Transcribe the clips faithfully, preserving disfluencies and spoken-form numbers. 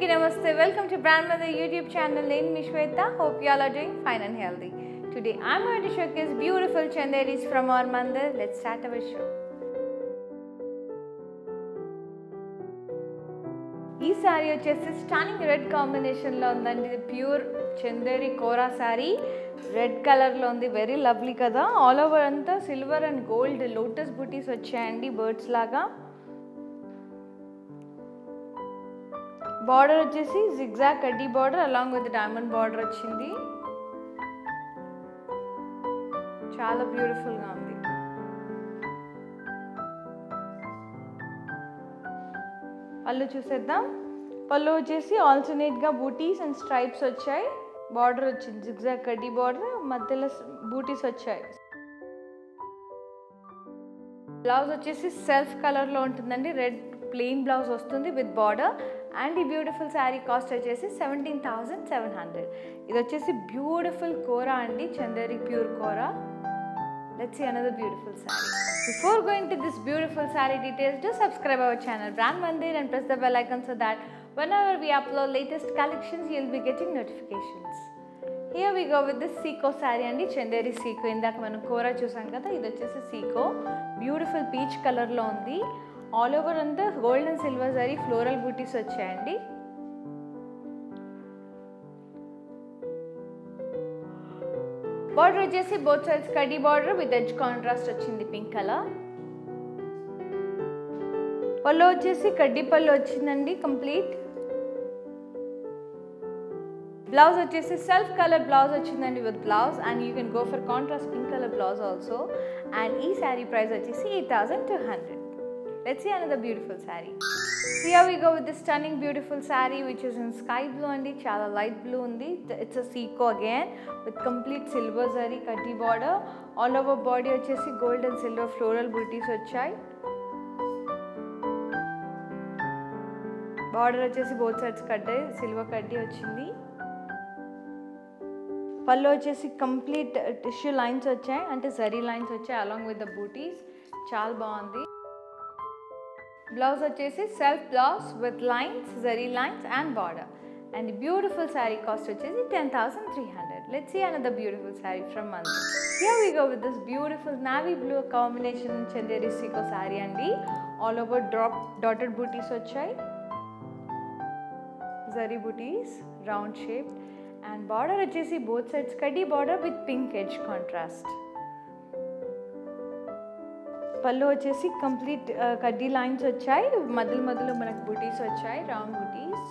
Andariki namaste. Welcome to Brand Mother YouTube channel. Name me Shweta. Hope you all are doing fine and healthy. Today I'm going to showcase beautiful chanderis from our mandir. Let's start our show. This saree vachesi stunning red combination lo undandi. ఇది pure chanderi kora saree. Red color lo undi, very lovely kada. All over anta silver and gold lotus booties vachayandi birds laga. Border వచ్చేసి zigzag kaddi border along with the diamond border వచ్చింది. చాలా beautiful గా ఉంది. పళ్ళు చూసేద్దాం. పళ్ళు వచ్చేసి alternate గా బూటీస్ అండ్ స్ట్రైప్స్ వచ్చాయి. border వచ్చింది zigzag kaddi border, మధ్యలో బూటీస్ వచ్చాయి. బ్లౌజ్ వచ్చేసి సెల్ఫ్ కలర్ లో ఉంటుందండి. రెడ్ ప్లెయిన్ బ్లౌజ్ వస్తుంది విత్ బార్డర్. అండ్ ఈ బ్యూటిఫుల్ శారీ కాస్ట్ వచ్చేసి సెవెంటీన్ థౌజండ్ సెవెన్ హండ్రెడ్. ఇది వచ్చేసి బ్యూటిఫుల్ కోరా అండి, Chanderi pure kora. Let's see another beautiful saree. Before going to this beautiful saree details, do subscribe our channel Brand Mandir and press the bell icon so that whenever we upload latest collections, you'll be getting notifications. Here we go with this Seiko saree andi, Chanderi Seiko. Indaka manam kora chusam kada, idi vachesi Seiko. Beautiful peach color lo undi. All over anta gold and silver zari floral booties vachayandi. Border వచ్చేసి both sides kaddi border with edge contrast వచ్చింది pink color. పళ్ళు వచ్చేసి కడ్డీ పళ్ళు వచ్చిందండి complete. Blouse వచ్చేసి self colour blouse వచ్చిందండి with blouse, and you can go for contrast pink colour blouse also. And ఈ శారీ ప్రైస్ వచ్చేసి eight thousand two hundred. Let's see another beautiful saree. Here we go with this stunning beautiful saree which is in sky blue andi, chala light blue undi. It's a Seiko again with complete silver zari kaddi border. All over body vachesi gold and silver floral booties vachayi. Border vachesi both sides kaddi silver kaddi vachindi. Pallu vachesi complete tissue lines vachayi, ante zari lines vachayi along with the booties. Chaala baagundi. Blouse వచ్చేసి self blouse with lines, zari lines and border. And beautiful sari cost వచ్చేసి ten thousand three hundred. Let's see another beautiful sari from Mandir. Here we go with this beautiful navy blue combination Chanderi sico sari అండి. All over drop dotted booties వచ్చాయి, zari booties round shape. And border వచ్చేసి both sides కడ్డీ border with pink edge contrast. పళ్ళు వచ్చేసి complete కడ్డీ lines వచ్చాయి, మధ్యలో మధ్యలో మనకు బూటీస్ వచ్చాయి, రౌండ్ బూటీస్.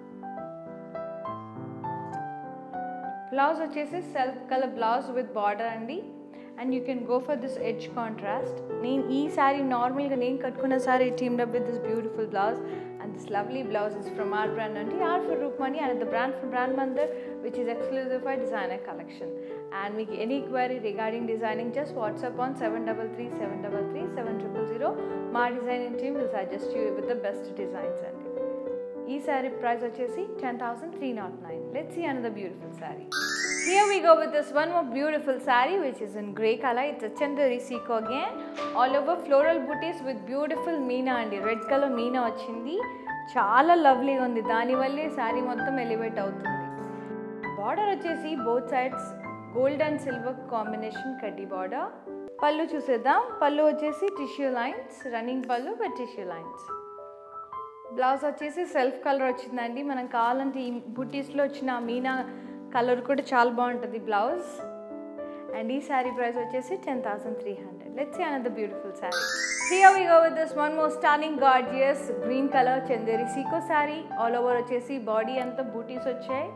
బ్లౌజ్ వచ్చేసి self colour blouse with border అండి. And you can go for this edge contrast. నేను ఈ శారీ నార్మల్గా నేను కట్టుకున్న sari teamed up with this beautiful blouse. And this lovely blouse is from our brand only, R for Rukmani, and the brand from Brand Mandir, which is exclusive for designer collection. And make any query regarding designing, just WhatsApp on seven three three seven three three seven zero zero zero. My designing team will suggest you with the best designs. And this saree price vachesi ten thousand three hundred nine. Let's see another beautiful saree. Here we go with this one more beautiful saree which is in grey color. It's a Chanderi Seiko again. All over floral booties with beautiful meena andi. Red color meena vachindi. Chaala lovely ga undi. Dani valle saree mottham elevate avutundi. Border vachesi both sides gold and silver combination kaddi border. Pallu chusedam. Pallu vachesi tissue lines, running pallu with tissue lines. Blouse vachesi self color vachindandi. Manam kavalante ee booties lo vachina meena colour కూడా చాలా బాగుంటుంది blouse. And ఈ sari price వచ్చేసి ten thousand three hundred. Let's see another beautiful sari. Here we go with this one more stunning gorgeous green colour Chanderi sico sari. All over వచ్చేసి body అంతా booties వచ్చాయి.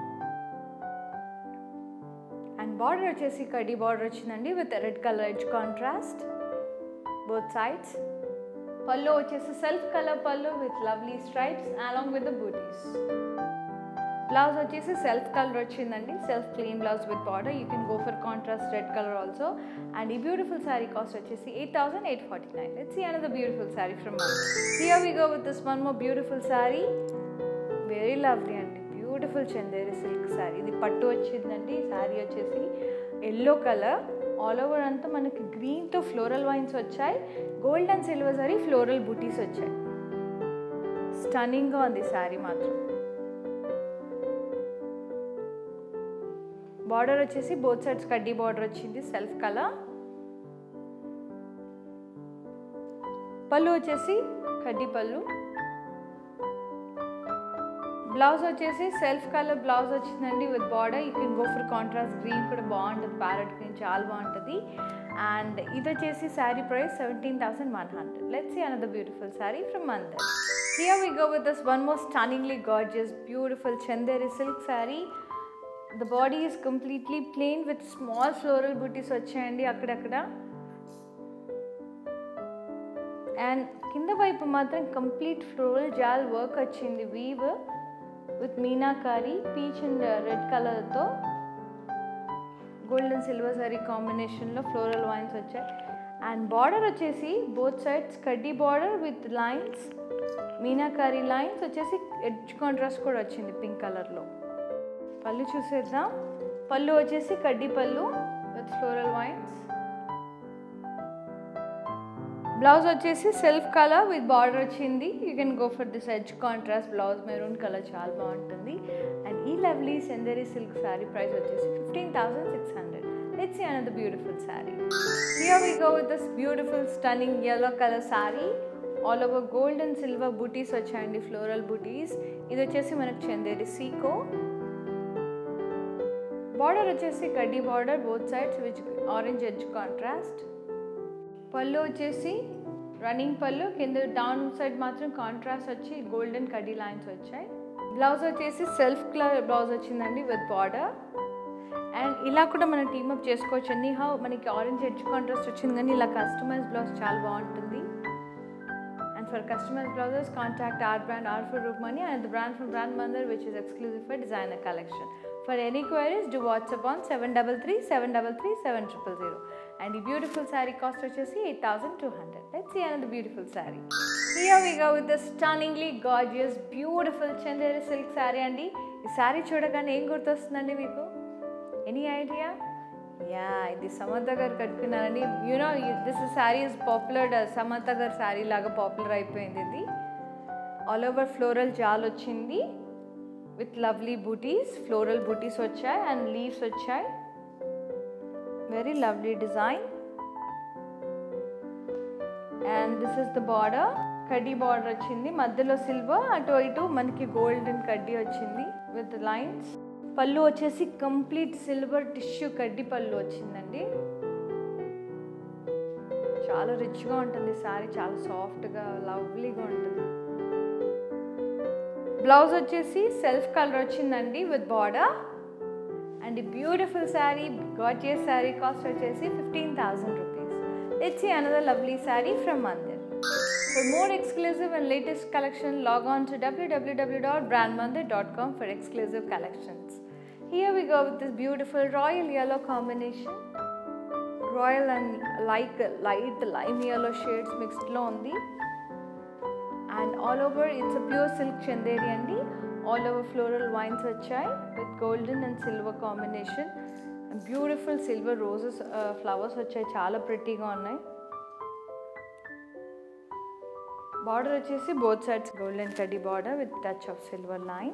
And border వచ్చేసి కడ్డీ బార్డర్ వచ్చిందండి with red colour edge contrast both sides. పళ్ళు వచ్చేసి self colour పళ్ళు with lovely stripes along with the booties. Blouse వచ్చేసి సెల్ఫ్ కలర్ వచ్చిందండి, self clean blouse with border. You can go for contrast red colour also. And ఈ beautiful sari cost వచ్చేసి eight thousand eight forty nine. Let's see another beautiful sari from Mandir. Here we go with this one more beautiful sari. Very lovely అండి, beautiful Chanderi silk sari. ఇది పట్టు వచ్చిందండి. ఈ శారీ వచ్చేసి yellow colour. All over అంతా మనకి గ్రీన్తో ఫ్లోరల్ వైన్స్ వచ్చాయి, gold and silver sorry floral బూటీస్ వచ్చాయి. స్టన్నింగ్గా ఉంది శారీ మాత్రం. బార్డర్ వచ్చేసి బోత్ సైడ్స్ కడ్డీ బార్డర్ వచ్చింది సెల్ఫ్ కలర్. పళ్ళు వచ్చేసి కడ్డీ పళ్ళు. బ్లౌజ్ వచ్చేసి సెల్ఫ్ కలర్ బ్లౌజ్ వచ్చిందండి with border. You can go for contrast green కూడా బాగుంటుంది, ప్యారెట్ గ్రీన్ చాలా బాగుంటుంది. అండ్ ఇది వచ్చేసి sari price seventeen thousand one hundred. Let's see another beautiful sari from Mandir. Here we go with this one more stunningly gorgeous beautiful Chanderi silk sari. The body is completely plain with small floral butis వచ్చాయండి అక్కడక్కడ. And కింద వైపు మాత్రం complete floral jaal work వచ్చింది weave with meenakari peach and red కలర్తో gold and silver sari కాంబినేషన్లో floral vines వచ్చాయి. And border వచ్చేసి బోత్ సైడ్స్ కడ్డీ border with lines, meenakari lines వచ్చేసి ఎడ్జ్ కాంట్రాస్ట్ కూడా వచ్చింది పింక్ కలర్లో. పళ్ళు చూసేద్దాం. పళ్ళు వచ్చేసి కడ్డీ pallu with floral vines. Blouse వచ్చేసి సెల్ఫ్ కలర్ విత్ బార్డర్ వచ్చింది. You can go for this edge contrast blouse, maroon colour చాలా బాగుంటుంది. అండ్ ఈ lovely Chanderi silk sari price వచ్చేసి fifteen thousand six hundred. Let's see another beautiful sari. Here we go with this beautiful stunning yellow colour sari. All over gold and silver butis వచ్చాయండి, floral బూటీస్. ఇది వచ్చేసి మనకు Chanderi Seeko. Border వచ్చేసి కడ్డీ border both sides which orange edge contrast. పళ్ళు వచ్చేసి running pallu, కింద down side మాత్రం కాంట్రాస్ట్ వచ్చి గోల్డెన్ కడ్డీ లైన్స్ వచ్చాయి. బ్లౌజ్ వచ్చేసి సెల్ఫ్ కలర్ బ్లౌజ్ వచ్చిందండి విత్ బార్డర్. అండ్ ఇలా కూడా మనం టీమప్ చేసుకోవచ్చు అండి. హౌ మనకి ఆరెంజ్ ఎడ్జ్ కాంట్రాస్ట్ వచ్చింది కానీ ఇలా కస్టమైజ్ బ్లౌజ్ చాలా బాగుంటుంది. And for customise blouses contact our brand our for Roopmani and the brand from brand Mandir which is exclusive for designer collection. For any queries, do WhatsApp on seven three three, seven three three, seven zero zero. And the beautiful saree cost is eight thousand two hundred. Let's see another beautiful saree. Here we go with the stunningly gorgeous, beautiful Chanderi silk saree. And this saree chudagane em gurtostundandi meeku? Any idea? Yeah, this Samantha gar kattukunnarandi. You know, this saree is popular. Samantha gar saree laga popular అయిపోయింది ఇది. All over floral jal వచ్చింది. With lovely booties, floral booties vachai and leaves vachai. Very lovely design. And this is the border. Kaddi border vachindi. Madhyalo silver, atu itu manaki golden kaddi vachindi with the lines. Pallu vachesi complete silver tissue kaddi pallu vachindandi. Chaala rich ga untundi saree, chaala soft ga, lovely ga untundi. Blouse వచ్చేసి self colour వచ్చిందండి with border. And ఈ beautiful sari gorgeous sari cost వచ్చేసి fifteen thousand rupees. Let's see another lovely sari from Mandir. For more exclusive and latest collection log on to W W W dot brand Mandir dot com for exclusive collections. Here we go with this beautiful royal yellow combination. Royal and like light lime yellow shades మిక్స్డ్లో ఉంది. And all over it's a pure silk chanderi andi. All over floral vines vachai with golden and silver combination. And beautiful silver roses uh, flowers vachai, chaala pretty ga unnai. Border vachesi both sides golden kaddi border with touch of silver line.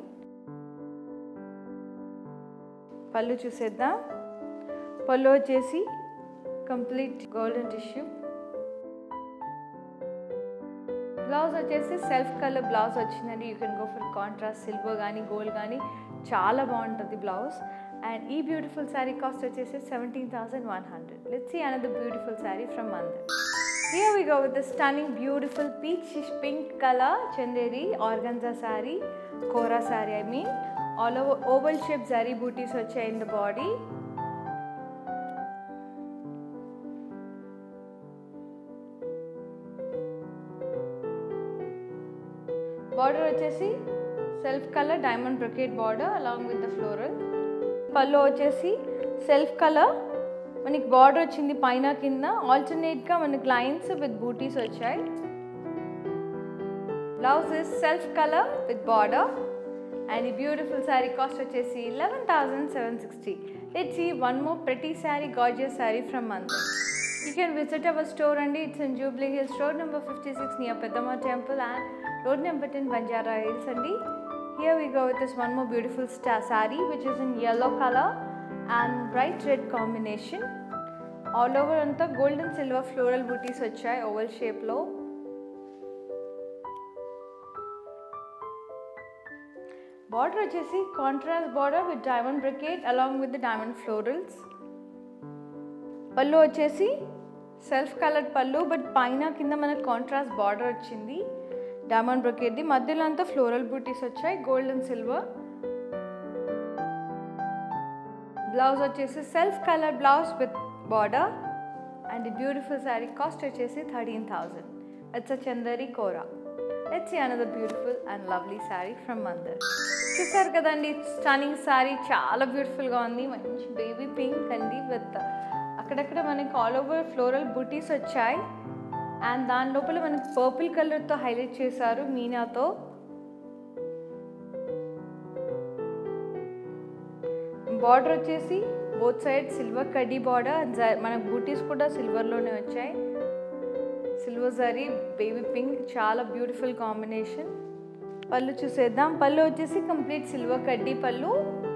Pallu chuseddam. Pallu vachesi complete golden tissue. Blouse వచ్చేసి self colour blouse వచ్చిందండి. You can go for contrast silver కానీ gold కానీ చాలా బాగుంటుంది blouse. And ఈ beautiful sari cost వచ్చేసి seventeen thousand one hundred. Let's see another beautiful sari from Mandir. Here we go with the stunning beautiful peach pink colour Chanderi organza sari, kora sari I mean. All over oval shape zari butis వచ్చాయి in the body. Border వచ్చేసి self colour diamond brocade border along with the floral. Pallu వచ్చేసి self colour మనకి border వచ్చింది పైన కింద, ఆల్టర్నేట్గా మనకి lines with butis వచ్చాయి. Blouse is self colour with border. And ఈ బ్యూటిఫుల్ శారీ కాస్ట్ వచ్చేసి eleven thousand seven sixty. Let's see one more pretty sari gorgeous sari from Mandir. You can visit our store and it's in Jubilee Hills, road number fifty-six near Peddamma Temple and road number ten Banjara Hills. And here we go with this one more beautiful star saree which is in yellow color and bright red combination. All over అంతా gold and silver floral బూటీస్ వచ్చాయి oval షేప్లో. Border వచ్చేసి contrast border with diamond brocade along with the diamond florals. Pallu వచ్చేసి self coloured pallu, but పైన కింద మనకు contrast border వచ్చింది diamond బ్రొకేట్ది. మధ్యలో అంతా ఫ్లోరల్ బూటీస్ వచ్చాయి గోల్డ్ అండ్ సిల్వర్. బ్లౌజ్ వచ్చేసి self colour blouse with border. And beautiful sari cost వచ్చేసి thirteen thousand. It's a Chanderi Kora. Let's see another beautiful and lovely sari from Mandir. చూసారు కదండి, స్టన్నింగ్ శారీ చాలా బ్యూటిఫుల్గా ఉంది. మంచి బేబీ పింక్ అండి విత్ అక్కడక్కడ మనకి ఆల్ ఓవర్ ఫ్లోరల్ బూటీస్ వచ్చాయి. అండ్ దాని లోపల మనకి పర్పుల్ కలర్తో హైలైట్ చేశారు మీనాతో. బార్డర్ వచ్చేసి బోత్ సైడ్ సిల్వర్ కడ్డీ బార్డర్. మనకు బూటీస్ కూడా సిల్వర్లోనే వచ్చాయి. సిల్వర్ జరీ బేబీ పింక్ చాలా బ్యూటిఫుల్ కాంబినేషన్. పళ్ళు చూసేద్దాం. పళ్ళు వచ్చేసి కంప్లీట్ సిల్వర్ కడ్డీ పళ్ళు.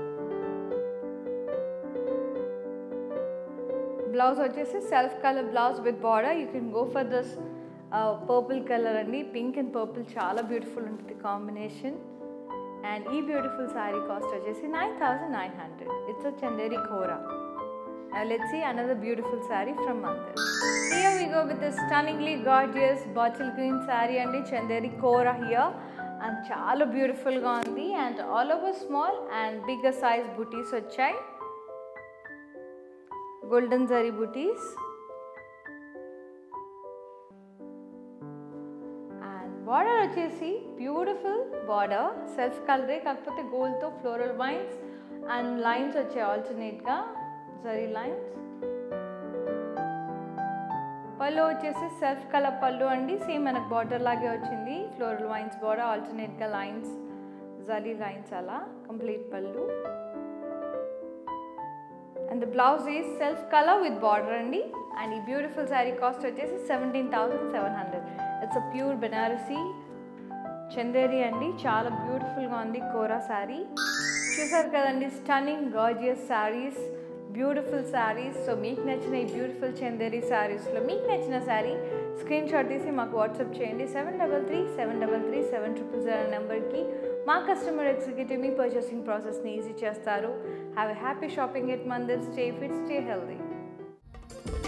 బ్లౌజ్ వచ్చేసి self colour blouse with border. You can go for this purple colour అండి. పింక్ అండ్ పర్పుల్ చాలా బ్యూటిఫుల్ ఉంటుంది కాంబినేషన్. అండ్ ఈ బ్యూటిఫుల్ శారీ కాస్ట్ వచ్చేసి nine thousand nine hundred. It's a Chanderi kora. Now let's see another beautiful saree from Mandir. Here we go with this stunningly gorgeous bottle green saree and Chanderi Kora here. And చాలా beautiful గా ఉంది. And all over small and bigger size booties వచ్చాయి. Golden zari booties. And border వచ్చేసి beautiful border. Self color కాకపోతే gold తో floral vines and lines వచ్చాయి alternate గా. Zari lines. Pallu వచ్చేసి సెల్ఫ్ కలర్ పళ్ళు అండి. సేమ్ మనకు బార్డర్ లాగే వచ్చింది. ఫ్లోరల్ వైన్స్ బార్డర్, ఆల్టర్నేట్గా లైన్స్, జరీ లైన్స్ అలా complete pallu. And the blouse is self colour with border అండి. అండ్ ఈ బ్యూటిఫుల్ శారీ కాస్ట్ వచ్చేసి seventeen thousand seven hundred. It's a pure Banarasi Chanderi అండి. చాలా బ్యూటిఫుల్గా ఉంది కోరా శారీ. చూసారు కదండి, stunning gorgeous saris, beautiful saris. So మీకు నచ్చిన ఈ బ్యూటిఫుల్ చందేరి శారీస్లో మీకు నచ్చిన శారీ స్క్రీన్ షాట్ తీసి మాకు వాట్సాప్ చేయండి. Seven double three seven double three seven triple zero నెంబర్కి మా కస్టమర్ ఎగ్జిక్యూటివ్ మీ పర్చేసింగ్ ప్రాసెస్ని ఈజీ చేస్తారు. Have a happy shopping at Mandir. Stay fit, stay healthy.